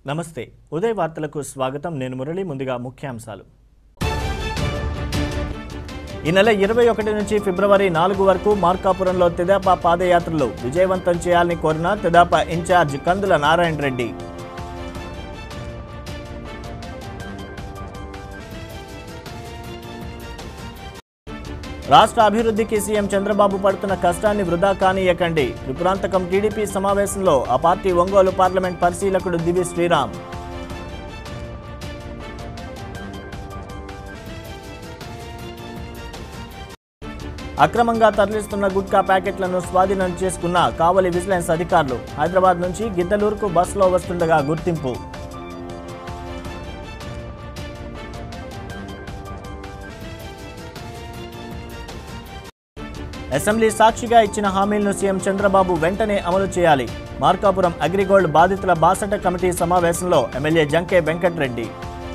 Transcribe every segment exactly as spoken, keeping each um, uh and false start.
నమస్తే ఉదయ్ వార్తలకు స్వాగతం నేను మురళి ముందుగా ముఖ్యాంశాలు ఈ నెల ఇరవై ఒకటి నుంచి ఫిబ్రవరి నాలుగు వరకు మార్కాపురంలో తెదాపా పాదయాత్రలు విజయవంతం చేయాలని కోరిన తెదాపా ఇన్ఛార్జ్ కందుల నారాయణ రెడ్డి రాష్ట్ర అభివృద్ధికి సీఎం చంద్రబాబు పడుతున్న కష్టాన్ని వృధా కానీయకండి త్రిపురాంతకం టీడీపీ సమావేశంలో ఆ పార్టీ ఒంగోలు పార్లమెంట్ పరిశీలకుడు దివి శ్రీరామ్ అక్రమంగా తరలిస్తున్న గుట్కా ప్యాకెట్లను స్వాధీనం చేసుకున్న కావలి విజిలెన్స్ అధికారులు హైదరాబాద్ నుంచి గిద్దలూరుకు బస్సులో వస్తుండగా గుర్తింపు అసెంబ్లీ సాక్షిగా ఇచ్చిన హామీలను సీఎం చంద్రబాబు వెంటనే అమలు చేయాలి మార్కాపురం అగ్రిగోల్డ్ బాధితుల బాసట కమిటీ సమావేశంలో ఎమ్మెల్యే జంకే వెంకటరెడ్డి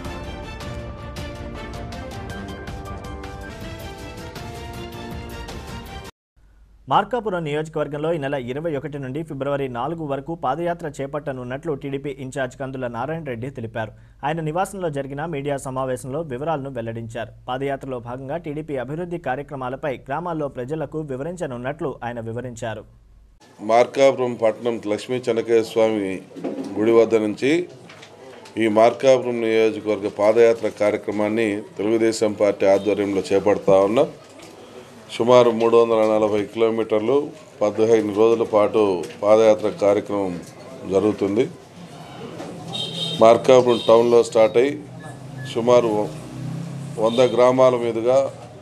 మార్కాపురం నియోజకవర్గంలో ఈ నెల ఇరవై ఒకటి నుండి ఫిబ్రవరి నాలుగు వరకు పాదయాత్ర చేపట్టనున్నట్లు టీడీపీ ఇన్ఛార్జ్ కందుల నారాయణ రెడ్డి తెలిపారు. ఆయన నివాసంలో జరిగిన మీడియా సమావేశంలో వివరాలను వెల్లడించారు. పాదయాత్రలో భాగంగా టీడీపీ అభివృద్ధి కార్యక్రమాలపై గ్రామాల్లో ప్రజలకు వివరించనున్నట్లు ఆయన వివరించారు. మార్కాపురం పట్టణం లక్ష్మీ చెన్నకేశ్వర స్వామి గుడి వద్ద నుంచి ఈ మార్కాపురం నియోజకవర్గ పాదయాత్ర కార్యక్రమాన్ని తెలుగుదేశం పార్టీ ఆధ్వర్యంలో చేపడతా ఉన్నాం. సుమారు మూడు వందల నలభై కిలోమీటర్లు పదిహేను రోజుల పాటు పాదయాత్ర కార్యక్రమం జరుగుతుంది. మార్కాపురం టౌన్లో స్టార్ట్ అయ్యి సుమారు వంద గ్రామాల మీదుగా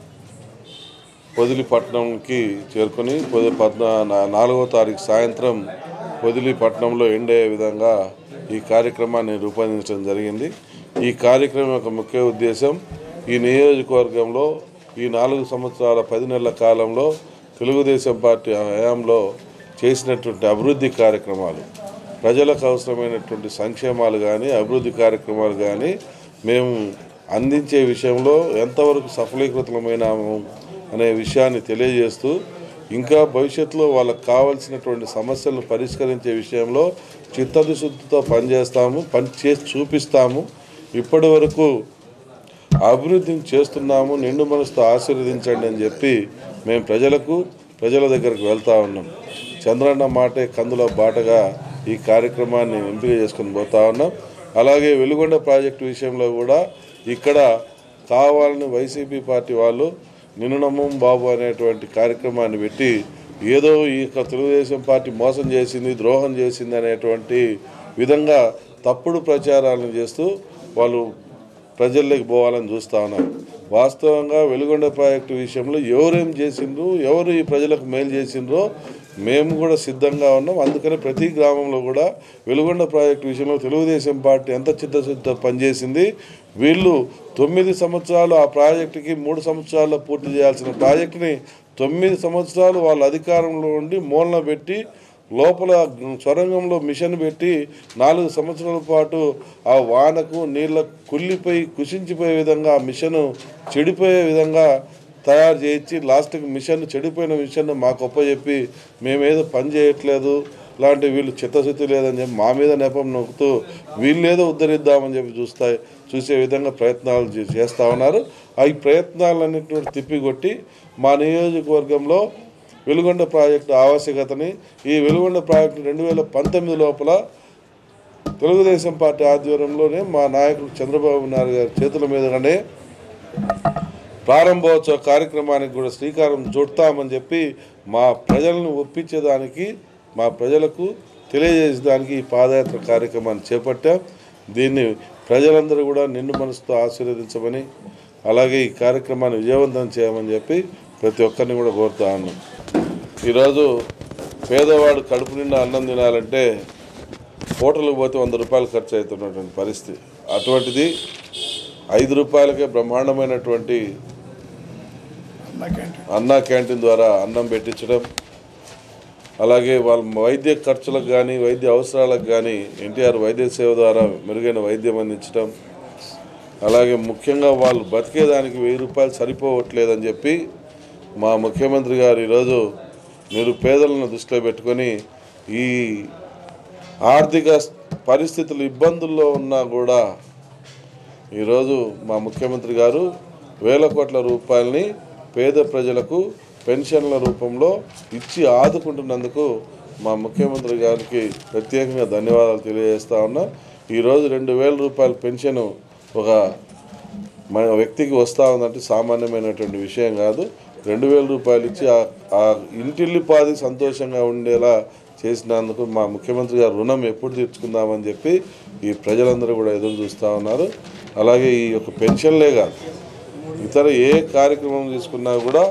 పొదిలిపట్నంకి చేరుకొని పొది పద్నా నాలుగవ తారీఖు సాయంత్రం పొదిలిపట్నంలో ఎండ్ అయ్యే విధంగా ఈ కార్యక్రమాన్ని రూపొందించడం జరిగింది. ఈ కార్యక్రమం యొక్క ముఖ్య ఉద్దేశం ఈ నియోజకవర్గంలో ఈ నాలుగు సంవత్సరాల పది నెలల కాలంలో తెలుగుదేశం పార్టీ హయాంలో చేసినటువంటి అభివృద్ధి కార్యక్రమాలు, ప్రజలకు అవసరమైనటువంటి సంక్షేమాలు కానీ అభివృద్ధి కార్యక్రమాలు కానీ మేము అందించే విషయంలో ఎంతవరకు సఫలీకృతమైనాము అనే విషయాన్ని తెలియజేస్తూ ఇంకా భవిష్యత్తులో వాళ్ళకు కావాల్సినటువంటి సమస్యలను పరిష్కరించే విషయంలో చిత్తశుద్ధితో పనిచేస్తాము, పని చేసి చూపిస్తాము. ఇప్పటి వరకు అభివృద్ధిని చేస్తున్నాము, నిండు మనసుతో ఆశీర్వదించండి అని చెప్పి మేము ప్రజలకు ప్రజల దగ్గరకు వెళ్తూ ఉన్నాం. చంద్రన్న మాటే కందుల బాటగా ఈ కార్యక్రమాన్ని ఎంపిక చేసుకుని పోతా ఉన్నాం. అలాగే వెలుగొండ ప్రాజెక్టు విషయంలో కూడా ఇక్కడ కావాలని వైసీపీ పార్టీ వాళ్ళు నిన్ననమ్మం బాబు అనేటువంటి కార్యక్రమాన్ని పెట్టి ఏదో ఈ తెలుగుదేశం పార్టీ మోసం చేసింది, ద్రోహం చేసింది అనేటువంటి విధంగా తప్పుడు ప్రచారాలను చేస్తూ వాళ్ళు ప్రజల్లోకి పోవాలని చూస్తూ ఉన్నారు. వాస్తవంగా వెలుగొండ ప్రాజెక్టు విషయంలో ఎవరేం చేసిండ్రు, ఎవరు ఈ ప్రజలకు మేలు చేసిండ్రో మేము కూడా సిద్ధంగా ఉన్నాం. అందుకని ప్రతి గ్రామంలో కూడా వెలుగొండ ప్రాజెక్టు విషయంలో తెలుగుదేశం పార్టీ ఎంత చిత్తశుద్ధితో పనిచేసింది, వీళ్ళు తొమ్మిది సంవత్సరాలు ఆ ప్రాజెక్టుకి మూడు సంవత్సరాల్లో పూర్తి చేయాల్సిన ప్రాజెక్టుని తొమ్మిది సంవత్సరాలు వాళ్ళ అధికారంలో ఉండి మూలన పెట్టి లోపల సొరంగంలో మిషన్ పెట్టి నాలుగు సంవత్సరాల పాటు ఆ వానకు నీళ్ళకు కుళ్ళిపోయి కుషించిపోయే విధంగా ఆ మిషను చెడిపోయే విధంగా తయారు చేయించి లాస్ట్కి మిషన్ చెడిపోయిన మిషన్ మాకు ఒప్పచెప్పి మేమేదో పని చేయట్లేదు, ఇలాంటి వీళ్ళు చిత్తశుద్ధి లేదని చెప్పి మా మీద నెపం నొక్కుతూ వీళ్ళేదో ఉద్ధరిద్దామని చెప్పి చూస్తా చూసే విధంగా ప్రయత్నాలు చేస్తూ ఉన్నారు. ఆ ఈ ప్రయత్నాలన్నింటినీ తిప్పికొట్టి మా నియోజకవర్గంలో వెలుగొండ ప్రాజెక్టు ఆవశ్యకతని, ఈ వెలుగొండ ప్రాజెక్టు రెండు వేల పంతొమ్మిది లోపల తెలుగుదేశం పార్టీ ఆధ్వర్యంలోనే మా నాయకుడు చంద్రబాబు నాయుడు గారి చేతుల మీదుగానే ప్రారంభోత్సవ కార్యక్రమానికి కూడా శ్రీకారం చుడతామని చెప్పి మా ప్రజలను ఒప్పించేదానికి, మా ప్రజలకు తెలియజేసేదానికి ఈ పాదయాత్ర కార్యక్రమాన్ని చేపట్టాం. దీన్ని ప్రజలందరూ కూడా నిండు మనసుతో ఆశీర్వదించమని, అలాగే ఈ కార్యక్రమాన్ని విజయవంతం చేయమని చెప్పి ప్రతి ఒక్కరిని కూడా కోరుతా ఉన్నాం. ఈరోజు పేదవాడు కడుపు నిండా అన్నం తినాలంటే హోటల్కి పోతే వంద రూపాయలు ఖర్చు అవుతున్నటువంటి పరిస్థితి. అటువంటిది ఐదు రూపాయలకే బ్రహ్మాండమైనటువంటి అన్నా క్యాంటీన్ ద్వారా అన్నం పెట్టించడం, అలాగే వాళ్ళ వైద్య ఖర్చులకు కానీ వైద్య అవసరాలకు కానీ ఎన్టీఆర్ వైద్య సేవ ద్వారా మెరుగైన వైద్యం అందించడం, అలాగే ముఖ్యంగా వాళ్ళు బతికేదానికి వెయ్యి రూపాయలు సరిపోవట్లేదని చెప్పి మా ముఖ్యమంత్రి గారు ఈరోజు నిరుపేదలను దృష్టిలో పెట్టుకొని ఈ ఆర్థిక పరిస్థితులు ఇబ్బందుల్లో ఉన్నా కూడా ఈరోజు మా ముఖ్యమంత్రి గారు వేల కోట్ల రూపాయలని పేద ప్రజలకు పెన్షన్ల రూపంలో ఇచ్చి ఆదుకుంటున్నందుకు మా ముఖ్యమంత్రి గారికి ప్రత్యేకంగా ధన్యవాదాలు తెలియజేస్తా ఉన్నా. ఈరోజు రెండు వేల రూపాయల పెన్షన్ ఒక మన వ్యక్తికి వస్తూ ఉందంటే సామాన్యమైనటువంటి విషయం కాదు. రెండు వేల రూపాయలు ఇచ్చి ఆ ఇంటిల్లిపాది సంతోషంగా ఉండేలా చేసినందుకు మా ముఖ్యమంత్రి గారు రుణం ఎప్పుడు తీర్చుకుందామని చెప్పి ఈ ప్రజలందరూ కూడా ఎదురు చూస్తూ ఉన్నారు. అలాగే ఈ యొక్క పెన్షన్లే కాదు, ఇతర ఏ కార్యక్రమం తీసుకున్నా కూడా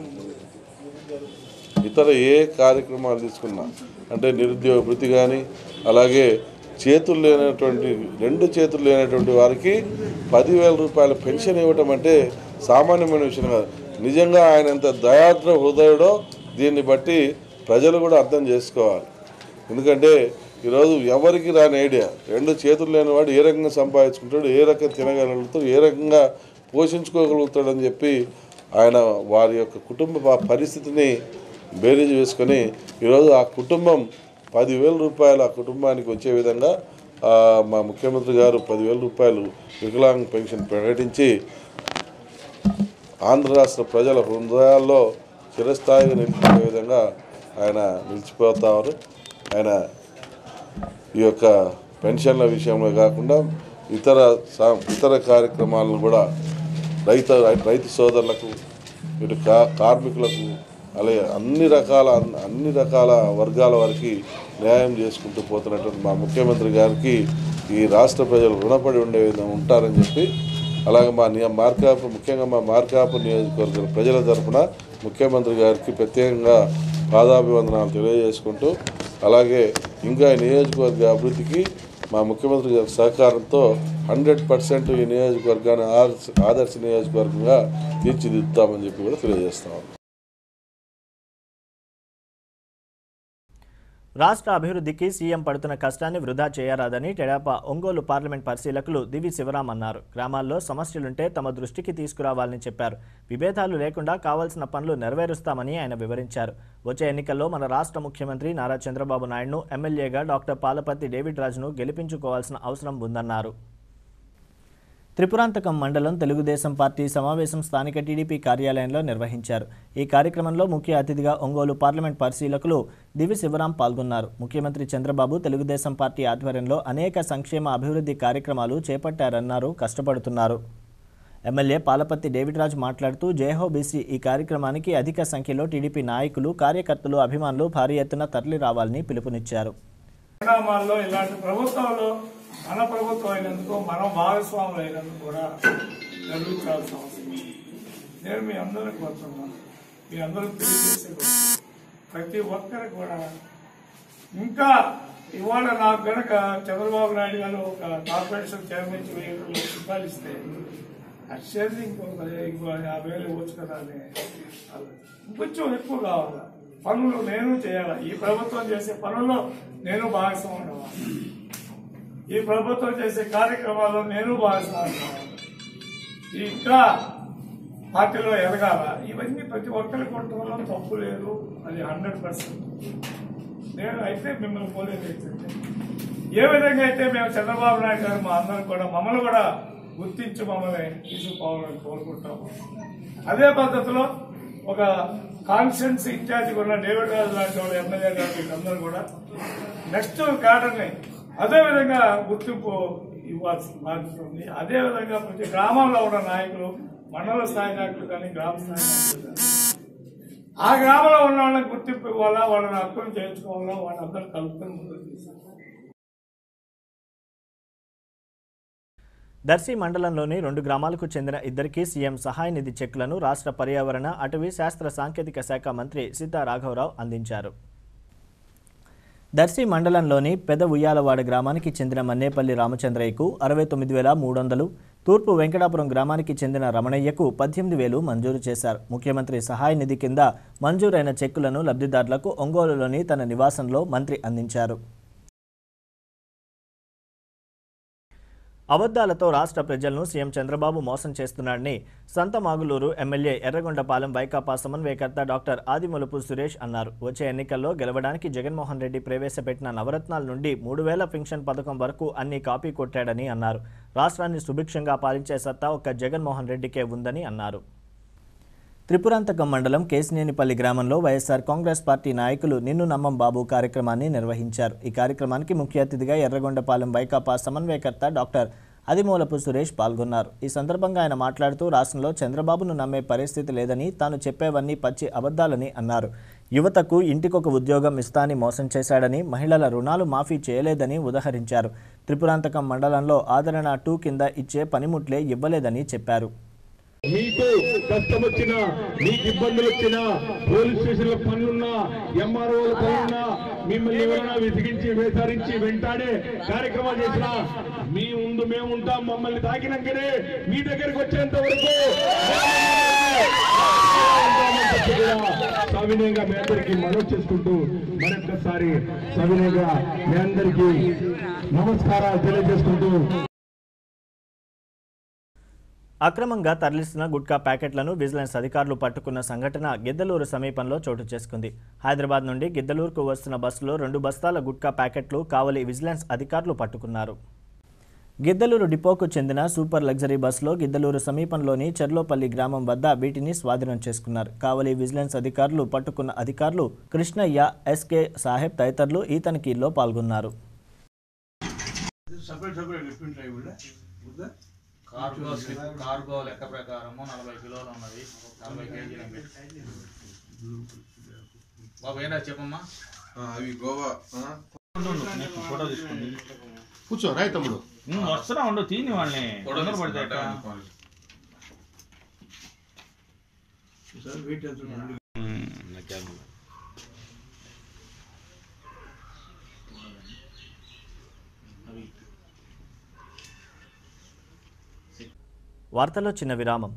ఇతర ఏ కార్యక్రమాలు తీసుకున్నా అంటే నిరుద్యోగ భృతి కానీ, అలాగే చేతులు లేనటువంటి రెండు చేతులు లేనటువంటి వారికి పదివేల రూపాయల పెన్షన్ ఇవ్వటం అంటే సామాన్యమైన విషయం కాదు. నిజంగా ఆయన ఎంత దయాద్ర హృదయుడో దీన్ని బట్టి ప్రజలు కూడా అర్థం చేసుకోవాలి. ఎందుకంటే ఈరోజు ఎవరికి రాని ఐడియా, రెండు చేతులు లేనివాడు ఏ రకంగా సంపాదించుకుంటాడు, ఏ రకంగా తినగలుగుతాడు, ఏ రకంగా పోషించుకోగలుగుతాడని చెప్పి ఆయన వారి యొక్క కుటుంబ పరిస్థితిని బేరీజు వేసుకొని ఈరోజు ఆ కుటుంబం పదివేల రూపాయలు ఆ కుటుంబానికి వచ్చే విధంగా మా ముఖ్యమంత్రి గారు పదివేల రూపాయలు వికలాంగ పెన్షన్ ప్రకటించి ఆంధ్ర రాష్ట్ర ప్రజల హృదయాల్లో చిరస్థాయిగా నిలిచిపోయే విధంగా ఆయన నిలిచిపోతారు. ఆయన ఈ యొక్క పెన్షన్ల విషయంలో కాకుండా ఇతర ఇతర కార్యక్రమాలను కూడా రైతు రైతు సోదరులకు, ఇటు కా కార్మికులకు, అలాగే అన్ని రకాల అన్ని రకాల వర్గాల వారికి న్యాయం చేసుకుంటూ పోతున్నటువంటి మా ముఖ్యమంత్రి గారికి ఈ రాష్ట్ర ప్రజలు రుణపడి ఉండే విధంగా ఉంటారని చెప్పి, అలాగే మా మార్కాపు ముఖ్యంగా మా మార్కాపు నియోజకవర్గ ప్రజల తరఫున ముఖ్యమంత్రి గారికి ప్రత్యేకంగా పాదాభివందనాలు తెలియజేసుకుంటూ, అలాగే ఇంకా ఈ నియోజకవర్గ అభివృద్ధికి మా ముఖ్యమంత్రి గారి సహకారంతో హండ్రెడ్ పర్సెంట్ ఈ నియోజకవర్గాన్ని ఆదర్శ నియోజకవర్గంగా తీర్చిదిద్దుతామని చెప్పి కూడా తెలియజేస్తాము. రాష్ట్ర అభివృద్ధికి సీఎం పడుతున్న కష్టాన్ని వృధా చేయరాదని తెరాప ఒంగోలు పార్లమెంట్ పరిశీలకులు దివి శివరాం అన్నారు. గ్రామాల్లో సమస్యలుంటే తమ దృష్టికి తీసుకురావాలని చెప్పారు. విభేదాలు లేకుండా కావాల్సిన పనులు నెరవేరుస్తామని ఆయన వివరించారు. వచ్చే ఎన్నికల్లో మన రాష్ట్ర ముఖ్యమంత్రి నారా చంద్రబాబు నాయుడును ఎమ్మెల్యేగా డాక్టర్ పాలపర్తి డేవిడ్ రాజును గెలిపించుకోవాల్సిన అవసరం ఉందన్నారు. త్రిపురాంతకం మండలం తెలుగుదేశం పార్టీ సమావేశం స్థానిక టీడీపీ కార్యాలయంలో నిర్వహించారు. ఈ కార్యక్రమంలో ముఖ్య అతిథిగా ఒంగోలు పార్లమెంట్ పరిశీలకులు దివి శివరాం పాల్గొన్నారు. ముఖ్యమంత్రి చంద్రబాబు తెలుగుదేశం పార్టీ ఆధ్వర్యంలో అనేక సంక్షేమ అభివృద్ధి కార్యక్రమాలు చేపట్టారన్నారు. కష్టపడుతున్నారు. ఎమ్మెల్యే పాలపర్తి డేవిడ్ రాజు మాట్లాడుతూ జయహో బీసీ ఈ కార్యక్రమానికి అధిక సంఖ్యలో టీడీపీ నాయకులు, కార్యకర్తలు, అభిమానులు భారీ ఎత్తున తరలి రావాలని పిలుపునిచ్చారు. మన ప్రభుత్వం అయినందుకు, మనం భాగస్వాములు అయినందుకు కూడా గర్వించాల్సిన అవసరం. నేను మీ అందరినీ కోరుతున్నాను, మీ అందరూ తెలియజేసే ప్రతి ఒక్కరికి కూడా ఇంకా ఇవాళ నాకు గనక చంద్రబాబు నాయుడు గారు ఒక కార్పొరేషన్ చైర్మన్ వెయ్యి రూపాయలు ఇస్తే అక్షరం ఇంకొక ఇంకో యాభై వేలు ఇవ్వచ్చు కదా అని ఇంకొంచెం ఎక్కువ కావాలి. పనులు నేను చేయాలి. ఈ ప్రభుత్వం చేసే పనుల్లో నేను భాగస్వామి అవ్వాలి. ఈ ప్రభుత్వం చేసే కార్యక్రమాల్లో నేను భాగస్వామ్యం ఇంకా పార్టీలో ఎదగాల. ఇవన్నీ ప్రతి ఒక్కరికి కొట్టడంలో తప్పు లేదు, అది హండ్రెడ్ పర్సెంట్. నేను అయితే మిమ్మల్ని పోలేదు ఏంటంటే ఏ విధంగా అయితే మేము చంద్రబాబు నాయుడు గారు మా అందరం కూడా మమ్మల్ని కూడా గుర్తించి మమ్మల్ని తీసుకుపోవాలని కోరుకుంటాము. అదే పద్ధతిలో ఒక కాన్స్టిట్యున్సీ ఇన్ఛార్జిగా ఉన్న డేవిడ్ రాజు లాంటి వాళ్ళు ఎమ్మెల్యే గారు వీళ్ళందరూ కూడా నెక్స్ట్ క్యాడర్ని అదేవిధంగా గుర్తింపు ఇవ్వాల్సిన బాధ్యత ఉంది. అదేవిధంగా ప్రతి గ్రామంలో ఉన్న నాయకులు, మండల స్థాయి నాయకులు కానీ, గ్రామ స్థాయి నాయకులు కానీ ఆ గ్రామంలో ఉన్న వాళ్ళని గుర్తింపు ఇవ్వాలా, వాళ్ళని హక్కులు చేర్చుకోవాలా, వాళ్ళందరూ కలుపుకొని ముందుకు తీసుకు. దర్శి మండలంలోని రెండు గ్రామాలకు చెందిన ఇద్దరికి సీఎం సహాయ నిధి చెక్కులను రాష్ట్ర పర్యావరణ, అటవీ, శాస్త్ర సాంకేతిక శాఖ మంత్రి సీతా రాఘవరావు అందించారు. దర్శి మండలంలోని పెద ఉయ్యాలవాడ గ్రామానికి చెందిన మన్నేపల్లి రామచంద్రయ్యకు అరవై తొమ్మిది వేల మూడు వందలు, తూర్పు వెంకటాపురం గ్రామానికి చెందిన రమణయ్యకు పద్దెనిమిది వేలు మంజూరు చేశారు. ముఖ్యమంత్రి సహాయ నిధి కింద మంజూరైన చెక్కులను లబ్ధిదారులకు ఒంగోలులోని తన నివాసంలో మంత్రి అందించారు. అబద్ధాలతో రాష్ట్ర ప్రజలను సీఎం చంద్రబాబు మోసం చేస్తున్నాడని సంతమాగులూరు ఎమ్మెల్యే ఎర్రగొండపాలెం వైకాపా సమన్వయకర్త డాక్టర్ ఆదిమూలపు సురేష్ అన్నారు. వచ్చే ఎన్నికల్లో గెలవడానికి జగన్మోహన్ రెడ్డి ప్రవేశపెట్టిన నవరత్నాల నుండి మూడు వేల పెన్షన్ పథకం వరకు అన్ని కాపీ కొట్టాడని అన్నారు. రాష్ట్రాన్ని సుభిక్షంగా పాలించే సత్తా ఒక్క జగన్మోహన్ రెడ్డికే ఉందని అన్నారు. త్రిపురాంతకం మండలం కేసినేనిపల్లి గ్రామంలో వైఎస్ఆర్ కాంగ్రెస్ పార్టీ నాయకులు నిన్ను నమ్మం బాబు కార్యక్రమాన్ని నిర్వహించారు. ఈ కార్యక్రమానికి ముఖ్య అతిథిగా ఎర్రగొండపాలెం వైకాపా సమన్వయకర్త డాక్టర్ ఆదిమూలపు సురేష్ పాల్గొన్నారు. ఈ సందర్భంగా ఆయన మాట్లాడుతూ రాష్ట్రంలో చంద్రబాబును నమ్మే పరిస్థితి లేదని, తాను చెప్పేవన్నీ పచ్చి అబద్ధాలని అన్నారు. యువతకు ఇంటికొక ఉద్యోగం ఇస్తాని మోసం చేశాడని, మహిళల రుణాలు మాఫీ చేయలేదని ఉదహరించారు. త్రిపురాంతకం మండలంలో ఆదరణ టూ కింద ఇచ్చే పనిముట్లే ఇవ్వలేదని చెప్పారు. మీకు కష్టం వచ్చినా, మీకు ఇబ్బందులు వచ్చినా, పోలీస్ స్టేషన్ల పనులున్నా, ఎంఆర్ఓల పనులున్నా, మిమ్మల్ని ఎవరైనా విసిగించి వేసరించి వెంటాడే కార్యక్రమాలు చేసినా మీ ముందు మేము ఉంటాం. మమ్మల్ని తాకినాకనే మీ దగ్గరికి వచ్చేంత వరకు సవినయంగా మీ అందరికీ మనవి చేసుకుంటూ మరొక్కసారి సవినయంగా మీ అందరికీ నమస్కారాలు తెలియజేసుకుంటూ అక్రమంగా తరలిస్తున్న గుట్కా ప్యాకెట్లను విజిలెన్స్ అధికారులు పట్టుకున్న సంఘటన గిద్దలూరు సమీపంలో చోటు చేసుకుంది. హైదరాబాద్ నుండి గిద్దలూరుకు వస్తున్న బస్సులో రెండు బస్తాల గుట్కా ప్యాకెట్లు కావలి విజిలెన్స్ అధికారులు పట్టుకున్నారు. గిద్దలూరు డిపోకు చెందిన సూపర్ లగ్జరీ బస్సులో గిద్దలూరు సమీపంలోని చెర్లోపల్లి గ్రామం వద్ద వీటిని స్వాధీనం చేసుకున్నారు. కావలి విజిలెన్స్ అధికారులు పట్టుకున్న అధికారులు కృష్ణయ్య, ఎస్కే సాహెబ్ తదితరులు ఈ తనిఖీల్లో పాల్గొన్నారు. కార్గో కార్గో లెక్క ప్రకారము నలభై కిలోలు ఉన్నది, నలభై కేజీలు బాబు ఏంటో చెప్పమ్మా. అవి గోవా ఫోటో తీసుకుంది కూర్చో రాయి తమ్ముడు, వస్తున్నా ఉండు తీని వాళ్ళని తొందర పడితే వార్తలో చిన్న విరామం.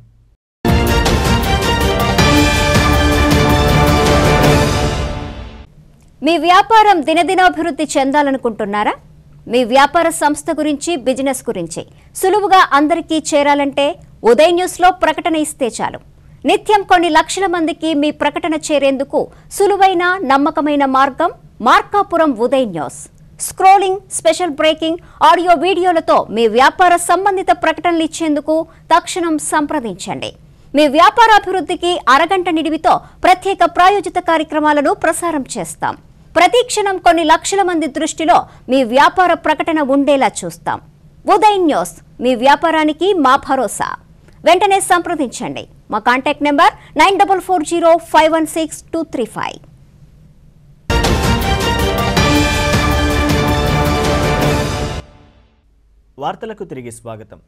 మీ వ్యాపారం దినదినాభివృద్ధి చెందాలనుకుంటున్నారా? మీ వ్యాపార సంస్థ గురించి, బిజినెస్ గురించి సులువుగా అందరికీ చేరాలంటే ఉదయ్ న్యూస్లో ప్రకటన ఇస్తే చాలు. నిత్యం కొన్ని లక్షల మందికి మీ ప్రకటన చేరేందుకు సులువైన, నమ్మకమైన మార్గం Markapuram Uday news. Scrolling, special breaking, audio వీడియోలతో మీ వ్యాపార సంబంధిత ప్రకటనలు ఇచ్చేందుకు తక్షణం సంప్రదించండి. మీ వ్యాపార అభివృద్ధికి అరగంట నిడివితో ప్రత్యేక ప్రాయోజిత కార్యక్రమాలను ప్రసారం చేస్తాం. ప్రతి క్షణం కొన్ని లక్షల మంది దృష్టిలో మీ వ్యాపార ప్రకటన ఉండేలా చూస్తాం. ఉదయ్ న్యూస్, మీ వ్యాపారానికి మా భరోసా. వెంటనే సంప్రదించండి. మా contact number nine double four zero five one six two three five. వార్తలకు తిరిగి స్వాగతం.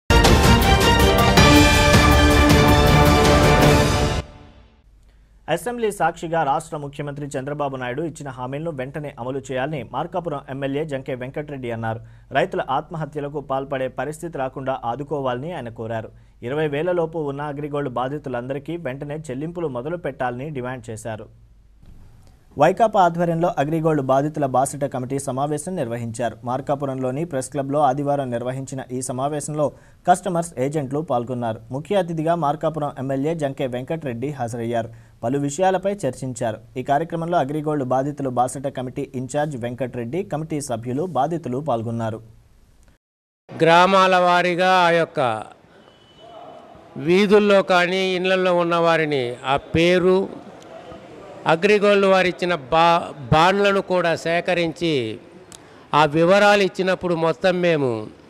అసెంబ్లీ సాక్షిగా రాష్ట్ర ముఖ్యమంత్రి చంద్రబాబు నాయుడు ఇచ్చిన హామీలను వెంటనే అమలు చేయాలని మార్కాపురం ఎమ్మెల్యే జంకే వెంకటరెడ్డి అన్నారు. రైతుల ఆత్మహత్యలకు పాల్పడే పరిస్థితి రాకుండా ఆదుకోవాలని ఆయన కోరారు. ఇరవై వేల లోపు ఉన్న అగ్రిగోల్డ్ బాధితులందరికీ వెంటనే చెల్లింపులు మొదలు పెట్టాలని డిమాండ్ చేశారు. వైకాపా ఆధ్వర్యంలో అగ్రిగోల్డ్ బాధితుల బాసట కమిటీ సమావేశం నిర్వహించారు. మార్కాపురంలోని ప్రెస్ క్లబ్లో ఆదివారం నిర్వహించిన ఈ సమావేశంలో కస్టమర్స్, ఏజెంట్లు పాల్గొన్నారు. ముఖ్య అతిథిగా మార్కాపురం ఎమ్మెల్యే జంకే వెంకటరెడ్డి హాజరయ్యారు. పలు విషయాలపై చర్చించారు. ఈ కార్యక్రమంలో అగ్రిగోల్డ్ బాధితులు బాసట కమిటీ ఇన్ఛార్జ్ వెంకటరెడ్డి, కమిటీ సభ్యులు, బాధితులు పాల్గొన్నారు. గ్రామాల వారీగా ఆ యొక్క వీధుల్లో కానీ ఇళ్లలో ఉన్న వారిని ఆ పేరు, అగ్రిగోల్డ్ వారు ఇచ్చిన బా బాండ్లను కూడా సేకరించి ఆ వివరాలు ఇచ్చినప్పుడు మొత్తం మేము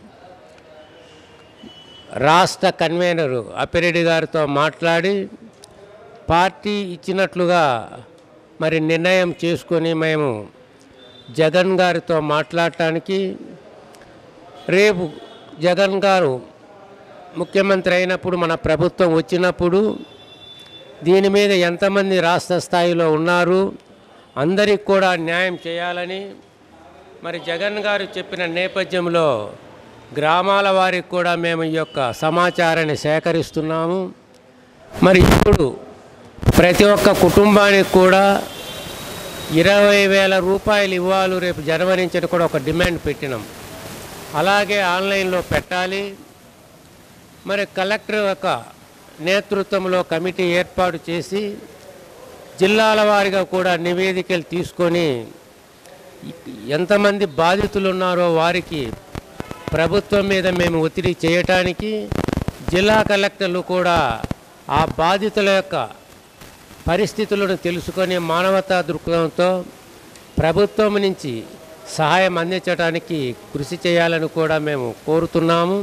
రాష్ట్ర కన్వీనరు అప్పిరెడ్డి గారితో మాట్లాడి పార్టీ ఇచ్చినట్లుగా మరి నిర్ణయం చేసుకొని మేము జగన్ గారితో మాట్లాడటానికి, రేపు జగన్ గారు ముఖ్యమంత్రి అయినప్పుడు, మన ప్రభుత్వం వచ్చినప్పుడు దీని మీద ఎంతమంది రాష్ట్ర స్థాయిలో ఉన్నారు, అందరికి కూడా న్యాయం చేయాలని మరి జగన్ గారు చెప్పిన నేపథ్యంలో గ్రామాల వారికి కూడా మేము ఈ యొక్క సమాచారాన్ని సేకరిస్తున్నాము. మరి ఇప్పుడు ప్రతి ఒక్క కుటుంబానికి కూడా ఇరవై వేల రూపాయలు ఇవ్వాలి రేపు జనవరి నుంచి కూడా ఒక డిమాండ్ పెట్టినాం. అలాగే ఆన్లైన్లో పెట్టాలి. మరి కలెక్టర్ యొక్క నేతృత్వంలో కమిటీ ఏర్పాటు చేసి జిల్లాల వారీగా కూడా నివేదికలు తీసుకొని ఎంతమంది బాధితులు ఉన్నారో వారికి ప్రభుత్వం మీద మేము ఒత్తిడి చేయటానికి జిల్లా కలెక్టర్లు కూడా ఆ బాధితుల యొక్క పరిస్థితులను తెలుసుకొని మానవతా దృక్పథంతో ప్రభుత్వం నుంచి సహాయం అందించడానికి కృషి చేయాలని కూడా మేము కోరుతున్నాము.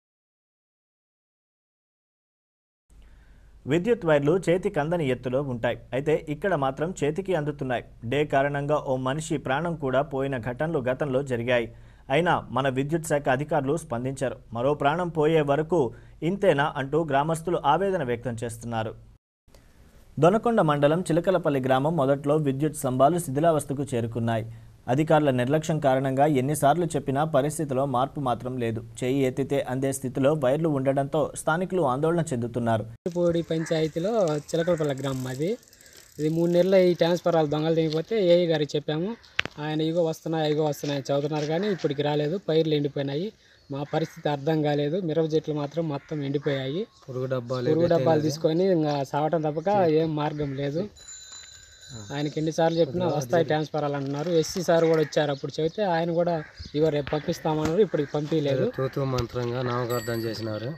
విద్యుత్ వైర్లు చేతికి అందని ఎత్తులో ఉంటాయి. అయితే ఇక్కడ మాత్రం చేతికి అందుతున్నాయి. డే కారణంగా ఓ మనిషి ప్రాణం కూడా పోయిన ఘటనలు గతంలో జరిగాయి. అయినా మన విద్యుత్ శాఖ అధికారులు స్పందించారు. మరో ప్రాణం పోయే వరకు ఇంతేనా అంటూ గ్రామస్తులు ఆవేదన వ్యక్తం చేస్తున్నారు. దొనకొండ మండలం చిలకలపల్లి గ్రామం మొదట్లో విద్యుత్ స్తంభాలు శిథిలావస్థకు చేరుకున్నాయి. అధికారుల నిర్లక్ష్యం కారణంగా ఎన్నిసార్లు చెప్పినా పరిస్థితిలో మార్పు మాత్రం లేదు. చేయి ఎత్తితే అందే స్థితిలో వైర్లు ఉండడంతో స్థానికులు ఆందోళన చెందుతున్నారు. పూడి పంచాయతీలో చిలకలపల్లి గ్రామం అది. ఇది మూడు నెలలు ఈ ట్రాన్స్ఫారాలు దొంగలు దిగిపోతే ఏఈ గారికి చెప్పాము. ఆయన ఇగో వస్తున్నాయి ఇగో వస్తున్నాయి చదువుతున్నారు కానీ ఇప్పటికి రాలేదు. పైర్లు ఎండిపోయినాయి. మా పరిస్థితి అర్థం కాలేదు. మిరప చెట్లు మాత్రం మొత్తం ఎండిపోయాయి. పురుగు డబ్బాలు పురుగు డబ్బాలు తీసుకొని ఇంకా సావటం తప్పక ఏం మార్గం లేదు. ఆయనకి ఎన్నిసార్లు చెప్పినా వస్తాయి ట్రాన్స్ఫారాలు అంటున్నారు. ఎస్సీ సార్ కూడా వచ్చారు, అప్పుడు చెబితే ఆయన కూడా ఇగో రేపు పంపిస్తామన్నారు. ఇప్పటికి పంపించలేదు. తూతూ మంత్రంగా నామకార్థం చేసినారు.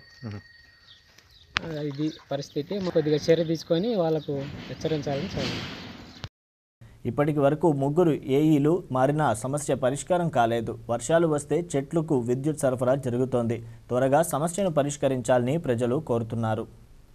ఇది పరిస్థితి. కొద్దిగా చర్య తీసుకొని వాళ్ళకు హెచ్చరించాలని చదువు. ఇప్పటికి వరకు ముగ్గురు ఏఈలు మారినా సమస్య పరిష్కారం కాలేదు. వర్షాలు వస్తే చెట్లకు విద్యుత్ సరఫరా జరుగుతోంది. త్వరగా సమస్యను పరిష్కరించాలని ప్రజలు కోరుతున్నారు.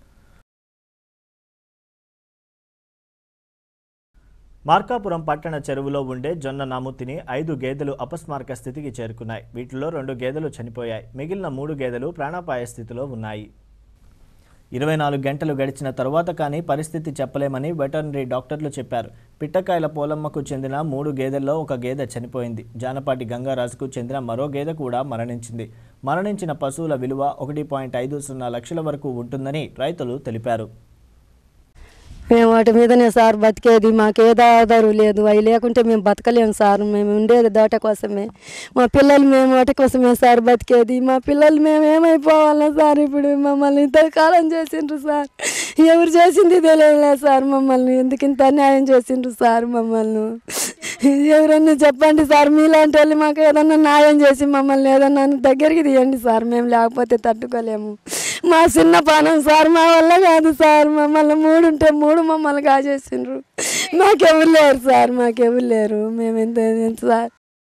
మార్కాపురం పట్టణ చెరువులో ఉండే జొన్న నాముతిని ఐదు గేదెలు అపస్మారక స్థితికి చేరుకున్నాయి. వీటిలో రెండు గేదెలు చనిపోయాయి. మిగిలిన మూడు గేదెలు ప్రాణాపాయ స్థితిలో ఉన్నాయి. ఇరవై నాలుగు గంటలు గడిచిన తరువాత కానీ పరిస్థితి చెప్పలేమని వెటర్నరీ డాక్టర్లు చెప్పారు. పిట్టకాయల పోలమ్మకు చెందిన మూడు గేదెల్లో ఒక గేదె చనిపోయింది. జానపాటి గంగారాజుకు చెందిన మరో గేదె కూడా మరణించింది. మరణించిన పశువుల విలువ ఒకటి పాయింట్ ఐదు సున్నా లక్షల వరకు ఉంటుందని రైతులు తెలిపారు. మేము వాటి మీదనే సార్ బతికేది. మాకు ఏదో ఆధారం లేదు. అవి లేకుంటే మేము బతకలేము సార్. మేము ఉండేది దోట కోసమే. మా పిల్లలు మేము వాటి కోసమే సార్ బతికేది. మా పిల్లలు మేము ఏమైపోవాలా సార్? ఇప్పుడు మమ్మల్ని ఇంతకాలం చేసిండ్రు సార్. ఎవరు చేసింది తెలియలే సార్. మమ్మల్ని ఎందుకు ఇంత అన్యాయం చేసిండ్రు సార్? మమ్మల్ని ఎవరన్నా చెప్పండి సార్. మీలాంటి వాళ్ళు మాకు ఏదన్నా న్యాయం చేసి మమ్మల్ని ఏదన్నా దగ్గరికి తీయండి సార్. మేము లేకపోతే తట్టుకోలేము. మా చిన్న పానం సార్, మా వల్ల కాదు సార్. మమ్మల్ని మూడు ఉంటే మూడు మమ్మల్ని కాజేసిండ్రు. మాకెవరు లేరు సార్. మాకెవరు లేరు. మేము ఎంత ఎంత సార్.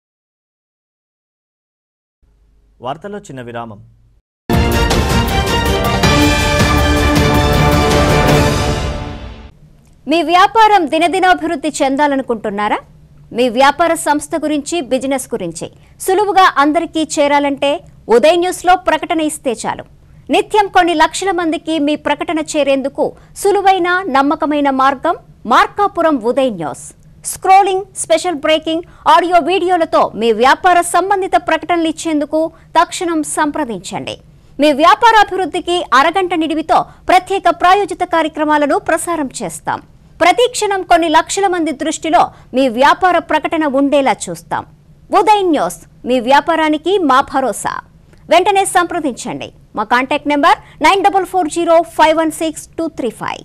వార్తలో చిన్న విరామం. మీ వ్యాపారం దినదినాభివృద్ధి చెందాలనుకుంటున్నారా? మీ వ్యాపార సంస్థ గురించి, బిజినెస్ గురించి సులువుగా అందరికీ చేరాలంటే ఉదయ్ న్యూస్లో ప్రకటన ఇస్తే చాలు. నిత్యం కొన్ని లక్షల మందికి మీ ప్రకటన చేరేందుకు సులువైన, నమ్మకమైన మార్గం Markapuram Uday news. Scrolling, special breaking, audio వీడియోలతో మీ వ్యాపార సంబంధిత ప్రకటనలు ఇచ్చేందుకు తక్షణం సంప్రదించండి. మీ వ్యాపార అభివృద్ధికి అరగంట నిడివితో ప్రత్యేక ప్రాయోజిత కార్యక్రమాలను ప్రసారం చేస్తాం. ప్రతి క్షణం కొన్ని లక్షల మంది దృష్టిలో మీ వ్యాపార ప్రకటన ఉండేలా చూస్తాం. ఉదయ్ న్యూస్, మీ వ్యాపారానికి మా భరోసా. వెంటనే సంప్రదించండి. మా contact number nine double four zero five one six two three five.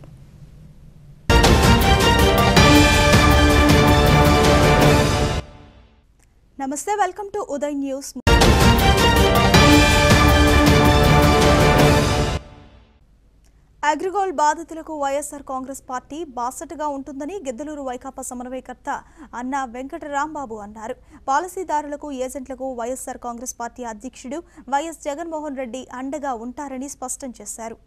నమస్తే, welcome to Uday news. AgriGold బాధితులకు వైఎస్ఆర్ కాంగ్రెస్ పార్టీ బాసటగా ఉంటుందని గిద్దలూరు వైకాపా సమన్వయకర్త అన్నా వెంకట రాంబాబు అన్నారు. పాలసీదారులకు, ఏజెంట్లకు వైఎస్ఆర్ కాంగ్రెస్ పార్టీ అధ్యక్షుడు వైఎస్ జగన్మోహన్ రెడ్డి అండగా ఉంటారని స్పష్టం చేశారు.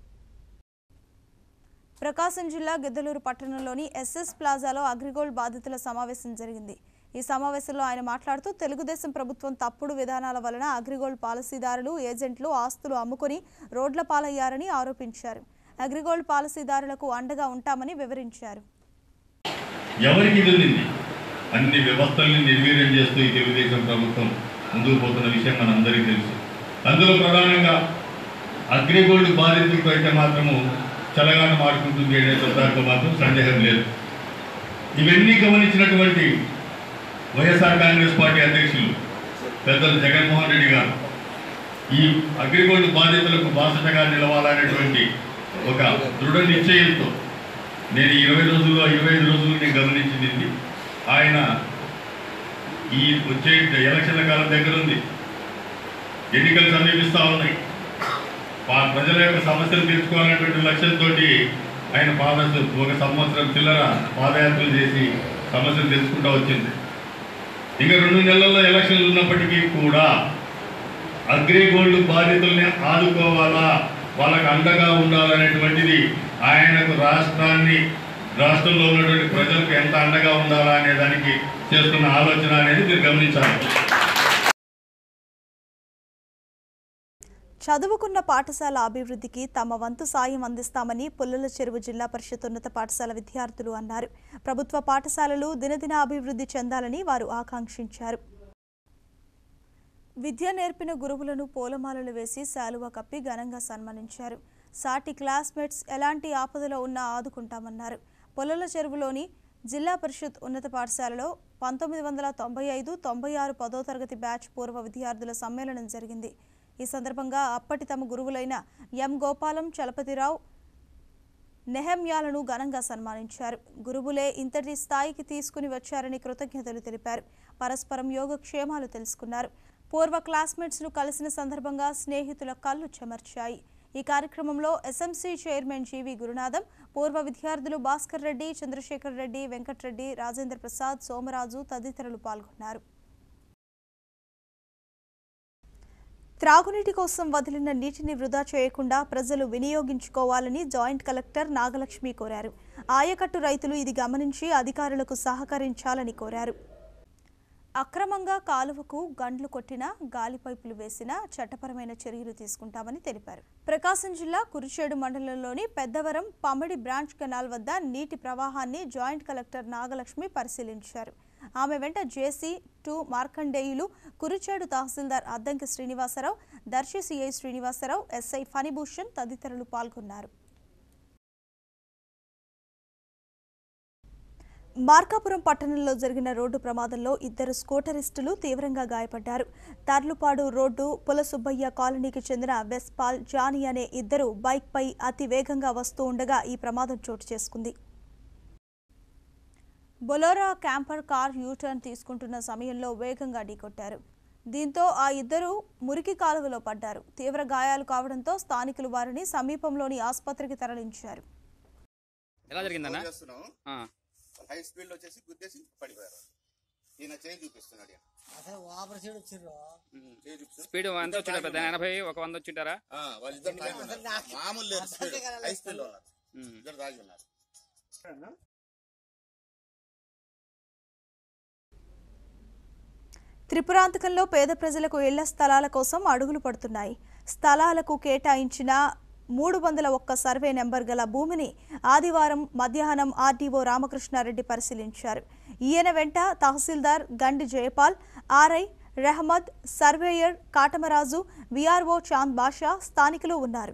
ప్రకాశం జిల్లా గిద్దలూరు పట్టణంలోని ఎస్ఎస్ ప్లాజాలో అగ్రిగోల్డ్ బాధితుల సమావేశం జరిగింది. ఈ సమావేశంలో ఆయన మాట్లాడుతూ తెలుగుదేశం ప్రభుత్వం తప్పుడు విధానాల వలన అగ్రిగోల్డ్ పాలసీదారులు, ఏజెంట్లు ఆస్తులు అమ్ముకుని రోడ్ల పాలయ్యారని ఆరోపించారు. అగ్రిగోల్డ్ పాలసీదారులకు అండగా ఉంటామని వివరించారు. ఎవరికి తెలియదు అన్ని వ్యవస్థల్ని నిర్వీర్యం చేస్తూ ఈ తెలుగుదేశం ప్రభుత్వం ముందుకు పోతున్న విషయం మనందరికీ తెలుసు. అందులో ప్రధానంగా అగ్రిగోల్డ్ బాధితులతో అయితే మాత్రము చలగాన మాడుకుంటుంది అనే దాంట్లో మాత్రం సందేహం లేదు. ఇవన్నీ గమనించినటువంటి వైఎస్ఆర్ కాంగ్రెస్ పార్టీ అధ్యక్షులు పెద్దలు జగన్మోహన్ రెడ్డి గారు ఈ అగ్రిగోల్డ్ బాధితులకు బాసటగా నిలవాలనేటువంటి ఒక దృఢ నిశ్చయంతో నేను ఇరవై రోజుల్లో ఇరవై ఐదు రోజులు నేను గమనించింది. ఆయన ఈ వచ్చే ఎలక్షన్ల కాలం దగ్గర ఉంది, ఎన్నికలు సమీపిస్తూ ఉన్నాయి, ప్రజల యొక్క సమస్యలు తీర్చుకోవాలనేటువంటి లక్ష్యంతో ఆయన పాద ఒక సంవత్సరం చిల్లర పాదయాత్రలు చేసి సమస్యలు తెలుసుకుంటూ వచ్చింది. ఇంకా రెండు నెలల్లో ఎలక్షన్లు ఉన్నప్పటికీ కూడా అగ్రిగోల్డ్ బాధితుల్ని ఆదుకోవాలా, వాళ్ళకు అండగా ఉండాలనేటువంటిది ఆయనకు రాష్ట్రాన్ని రాష్ట్రంలో ఉన్నటువంటి ప్రజలకు ఎంత అండగా ఉండాలా అనే దానికి చేస్తున్న ఆలోచన అనేది మీరు గమనించాలి. చదువుకున్న పాఠశాల అభివృద్ధికి తమ వంతు సాయం అందిస్తామని పుల్లల చెరువు జిల్లా పరిషత్ ఉన్నత పాఠశాల విద్యార్థులు అన్నారు. ప్రభుత్వ పాఠశాలలు దినదిన అభివృద్ధి చెందాలని వారు ఆకాంక్షించారు. విద్య నేర్పిన గురువులను పూలమాలలు వేసి శాలువా కప్పి ఘనంగా సన్మానించారు. సాటి క్లాస్మేట్స్ ఎలాంటి ఆపదలో ఉన్నా ఆదుకుంటామన్నారు. పుల్లల చెరువులోని జిల్లా పరిషత్ ఉన్నత పాఠశాలలో పంతొమ్మిది వందల తొంభై ఐదు తొంభై ఆరు పదో తరగతి బ్యాచ్ పూర్వ విద్యార్థుల సమ్మేళనం జరిగింది. ఈ సందర్భంగా అప్పటి తమ గురువులైన ఎం గోపాలం, చలపతిరావు, నెహమ్యాలను ఘనంగా సన్మానించారు. గురువులే ఇంతటి స్థాయికి తీసుకుని వచ్చారని కృతజ్ఞతలు తెలిపారు. పరస్పరం యోగక్షేమాలు తెలుసుకున్నారు. పూర్వ క్లాస్మేట్స్ను కలిసిన సందర్భంగా స్నేహితుల కళ్ళు చెమర్చాయి. ఈ కార్యక్రమంలో ఎస్ఎంసీ చైర్మన్ జీవి గురునాథం, పూర్వ విద్యార్థులు భాస్కర్ రెడ్డి, చంద్రశేఖర్ రెడ్డి, వెంకట్రెడ్డి, రాజేంద్ర ప్రసాద్, సోమరాజు తదితరులు పాల్గొన్నారు. త్రాగునీటి కోసం వదిలిన నీటిని వృధా చేయకుండా ప్రజలు వినియోగించుకోవాలని జాయింట్ కలెక్టర్ నాగలక్ష్మి కోరారు. ఆయకట్టు రైతులు ఇది గమనించి అధికారులకు సహకరించాలని కోరారు. అక్రమంగా కాలువకు గండ్లు కొట్టినా, గాలి పైపులు వేసినా చట్టపరమైన చర్యలు తీసుకుంటామని తెలిపారు. ప్రకాశం జిల్లా కురిచేడు మండలంలోని పెద్దవరం పమ్మడి బ్రాంచ్ కెనాల్ వద్ద నీటి ప్రవాహాన్ని జాయింట్ కలెక్టర్ నాగలక్ష్మి పరిశీలించారు. ఆమె వెంట జేసీ టూ మార్కండేయులు, కురిచేడు తహసీల్దార్ అద్దంకి శ్రీనివాసరావు, దర్శి సిఐ శ్రీనివాసరావు, ఎస్ఐ ఫణిభూషణ్ తదితరులు పాల్గొన్నారు. మార్కాపురం పట్టణంలో జరిగిన రోడ్డు ప్రమాదంలో ఇద్దరు స్కూటరిస్టులు తీవ్రంగా గాయపడ్డారు. తర్లుపాడు రోడ్డు పులసుబ్బయ్య కాలనీకి చెందిన వెస్పాల్, జానీ అనే ఇద్దరు బైక్పై అతి వేగంగా వస్తూ ఉండగా ఈ ప్రమాదం చోటు చేసుకుంది. బొలోరా క్యాంపర్ కార్ యూటర్న్ తీసుకుంటున్న సమయంలో వేగంగా ఢీకొట్టారు. దీంతో ఆ ఇద్దరు మురికి కాలువలో పడ్డారు. తీవ్ర గాయాలు కావడంతో స్థానికులు వారిని సమీపంలోని ఆసుపత్రికి తరలించారు. హై స్పీడ్ లో వచ్చేసి గుద్దేసి పడిపోయారు. ఈయన చేయి చూపిస్తున్నాడు. స్పీడ్ ఎంత వచ్చింటారు? పెద్ద ఎనభై ఒక వంద వచ్చింటారా? వాళ్ళిద్దరు మామూలు లేదు, స్పీడ్ హై స్పీడ్ లో ఉన్నారు. ఇద్దరు తాగి ఉన్నారు. త్రిపురాంతకంలో పేద ప్రజలకు ఇళ్ల స్థలాల కోసం అడుగులు పడుతున్నాయి. స్థలాలకు కేటాయించిన మూడు వందల ఒక్క సర్వే నెంబర్ గల భూమిని ఆదివారం మధ్యాహ్నం ఆర్డీఓ రామకృష్ణారెడ్డి పరిశీలించారు. ఈయన వెంట తహసీల్దార్ Gandi Jayapal, RI Rehamad, surveyor Katamaraju, VRO Chand Basha స్థానికులు ఉన్నారు.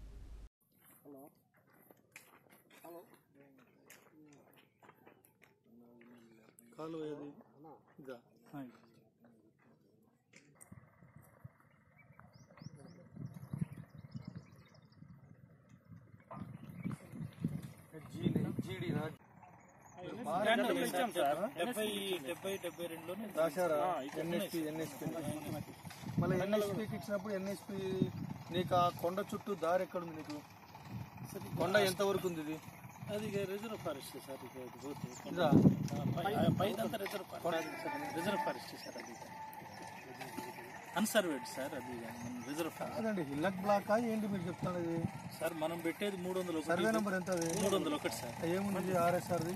మళ్ళీ ఎన్ఎస్పీకి ఇచ్చినప్పుడు ఎన్ఎస్పీ నీకు ఆ కొండ చుట్టూ దారి ఎక్కడ ఉంది? నీకు కొండ ఎంత వరకు ఉంది? ఇది అది రిజర్వ్ ఫారెస్ట్ సార్. ఇదా పైదంతా రిజర్వ్ రిజర్వ్ ఫారెస్ట్ సార్. అది అన్సర్వేడ్ సార్. అది రిజర్వ్ ఫారెస్ట్. అదండి హిల్లక్ బ్లాక్ ఏంటి మీరు చెప్తున్నది సార్? మనం పెట్టేది మూడు వందలు. సర్వే నెంబర్ ఎంత? మూడు వందలు ఒకటి సార్. ఏముంది ఆర్ఎస్ఆర్ది?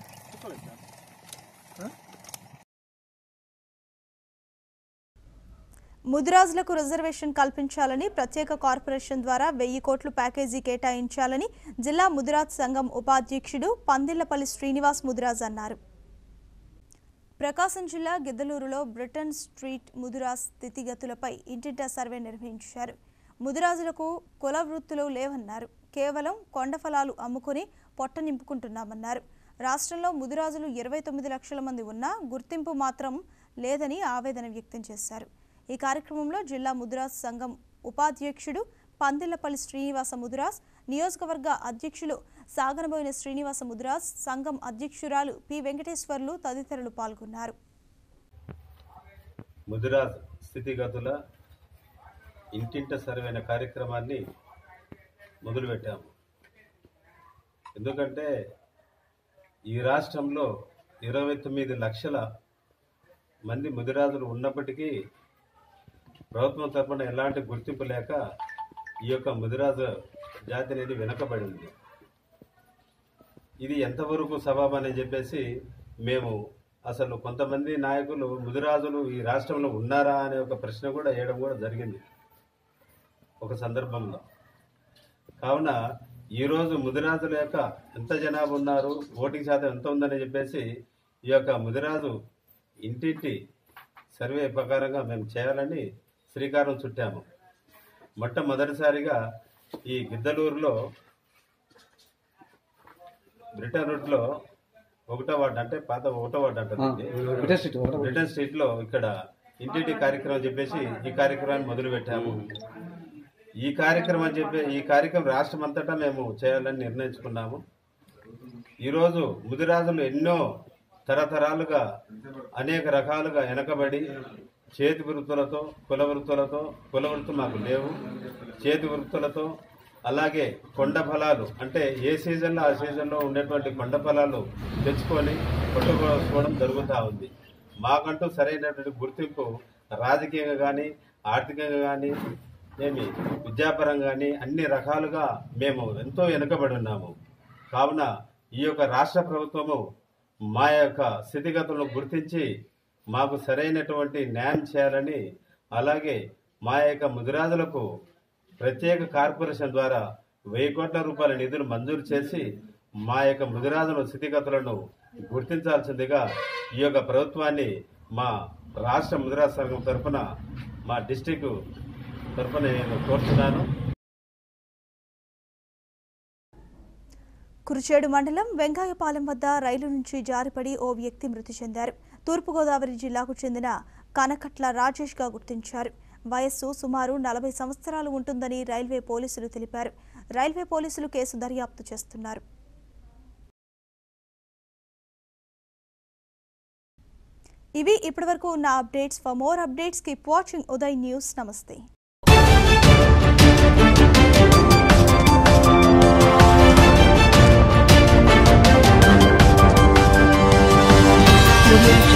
ముదిరాజులకు రిజర్వేషన్ కల్పించాలని, ప్రత్యేక కార్పొరేషన్ ద్వారా వెయ్యి కోట్లు ప్యాకేజీ కేటాయించాలని జిల్లా ముదిరాజ్ సంఘం ఉపాధ్యక్షుడు పందిళ్లపల్లి శ్రీనివాస్ ముదిరాజ్ అన్నారు. ప్రకాశం జిల్లా గిద్దలూరులో బ్రిటన్ స్ట్రీట్ ముదిరాజ్ స్థితిగతులపై ఇంటింటా సర్వే నిర్వహించారు. ముదిరాజులకు కుల వృత్తులు లేవన్నారు. కేవలం కొండ ఫలాలు అమ్ముకుని పొట్ట నింపుకుంటున్నామన్నారు. రాష్ట్రంలో ముదిరాజులు ఇరవై తొమ్మిది లక్షల మంది ఉన్నా గుర్తింపు మాత్రం లేదని ఆవేదన వ్యక్తం చేశారు. ఈ కార్యక్రమంలో జిల్లా ముదిరాజ్ సంఘం ఉపాధ్యక్షుడు పందిళ్లపల్లి శ్రీనివాస ముదిరాజ్, నియోజకవర్గ అధ్యక్షులు సాగనబోయిన శ్రీనివాస ముదిరాజ్, సంఘం అధ్యక్షురాలు పి వెంకటేశ్వర్లు తదితరులు పాల్గొన్నారు. ముదిరాజ్ స్థితిగతుల ఇంటింట సర్వేన కార్యక్రమాన్ని మొదలుపెట్టాము. ఎందుకంటే ఈ రాష్ట్రంలో ఇరవై తొమ్మిది లక్షల మంది ముదిరాజులు ఉన్నప్పటికీ ప్రభుత్వం తరఫున ఎలాంటి గుర్తింపు లేక ఈ యొక్క ముదిరాజు జాతి అనేది వెనకబడింది. ఇది ఎంతవరకు సబబు అని చెప్పేసి మేము అసలు కొంతమంది నాయకులు ముదిరాజులు ఈ రాష్ట్రంలో ఉన్నారా అనే ఒక ప్రశ్న కూడా వేయడం కూడా జరిగింది ఒక సందర్భంలో. కావున ఈరోజు ముదిరాజుల యొక్క ఎంత జనాభా ఉన్నారు, ఓటింగ్ శాతం ఎంత ఉందని చెప్పేసి ఈ యొక్క ముదిరాజు ఇంటింటి సర్వే ప్రకారంగా మేము చేయాలని శ్రీకారం చుట్టాము. మొట్టమొదటిసారిగా ఈ గిద్దలూరులో బ్రిటన్ రూట్లో ఒకటో వార్డు అంటే పాత ఒకటో వార్డు అంటుంది బ్రిటన్ స్ట్రీట్ లో ఇక్కడ ఇంటింటి కార్యక్రమం చెప్పేసి ఈ కార్యక్రమాన్ని మొదలు పెట్టాము. ఈ కార్యక్రమం చెప్పే ఈ కార్యక్రమం రాష్ట్రం అంతటా మేము చేయాలని నిర్ణయించుకున్నాము. ఈరోజు ముదిరాజులు ఎన్నో తరతరాలుగా అనేక రకాలుగా వెనకబడి చేతి వృత్తులతో కుల వృత్తులతో కుల వృత్తులు మాకు లేవు, చేతి వృత్తులతో అలాగే కొండ ఫలాలు అంటే ఏ సీజన్లో ఆ సీజన్లో ఉండేటువంటి కొండ ఫలాలు తెచ్చుకొని కొట్టుకోవడం జరుగుతూ ఉంది. మాకంటూ సరైనటువంటి గుర్తింపు రాజకీయంగా కానీ ఆర్థికంగా కానీ ఏమి విద్యాపరంగా కానీ అన్ని రకాలుగా మేము ఎంతో వెనుకబడి ఉన్నాము. కావున ఈ యొక్క రాష్ట్ర ప్రభుత్వము మా యొక్క స్థితిగతులను గుర్తించి మాకు సరైనటువంటి న్యాయం చేయాలని, అలాగే మా యొక్క ముదిరాజులకు ప్రత్యేక కార్పొరేషన్ ద్వారా వెయ్యి కోట్ల రూపాయల నిధులు మంజూరు చేసి మా యొక్క ముదిరాజుల స్థితిగతులను గుర్తించాల్సిందిగా ఈ యొక్క ప్రభుత్వాన్ని మా రాష్ట్ర ముదిరాజు సంఘం తరఫున మా డిస్టిక్ తరఫున నేను కోరుతున్నాను. కురిచేడు మండలం వెంగాయపాలెం వద్ద రైలు నుంచి జారిపడి ఓ వ్యక్తి మృతి చెందారు. తూర్పుగోదావరి జిల్లాకు చెందిన కనకట్ల రాజేష్ గా గుర్తించారు. వయస్సు సుమారు నలభై సంవత్సరాలు ఉంటుందని రైల్వే పోలీసులు తెలిపారు. రైల్వే పోలీసులు కేసు దర్యాప్తు చేస్తున్నారు. ఇవి ఇప్పటివరకు ఉన్న updates. For more updates keep watching Uday news. నమస్తే. We'll be right back.